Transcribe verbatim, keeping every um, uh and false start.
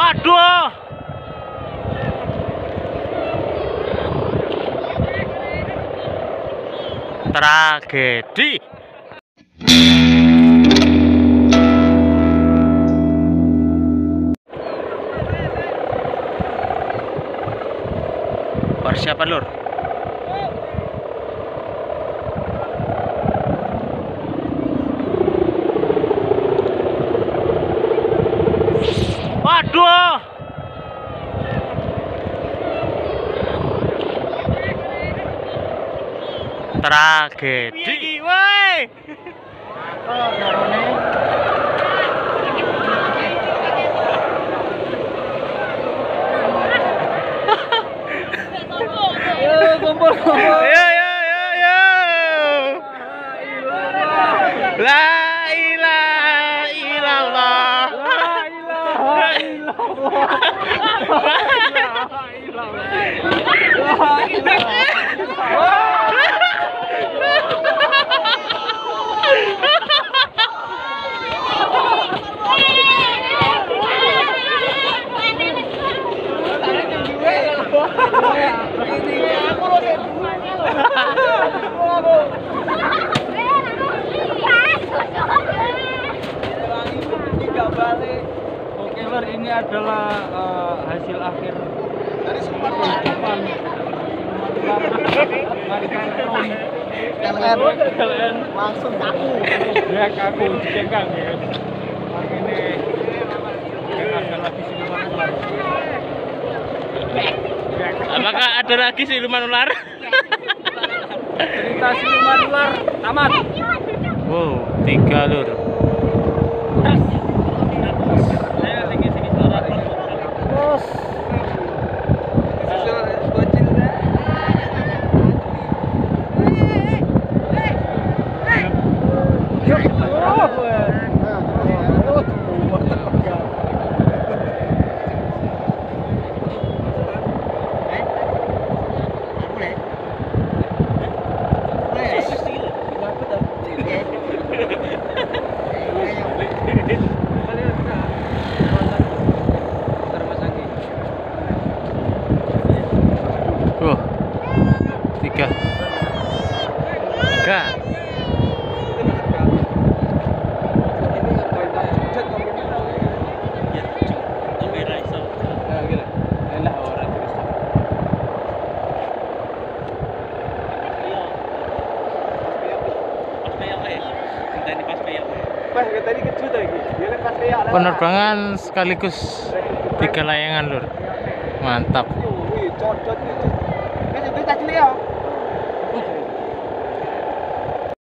Waduh. Tragedi. Persiapan lur. Waduh. Tragedi. Woi. Kumpul kumpul. Yo yo yo yo. La ilaha illallah. La ilaha illallah. La ilaha Oke lor, ini adalah uh, hasil akhir dari sempat kehidupan L N langsung kaku ya, kaku jengkang ya. Ini yang ada lagi siluman ular. Apakah ada lagi siluman ular? Cerita siluman ular tamat. Wow, tiga lur. Oh, tiga, tiga. Penerbangan sekaligus tiga layangan lur, mantap.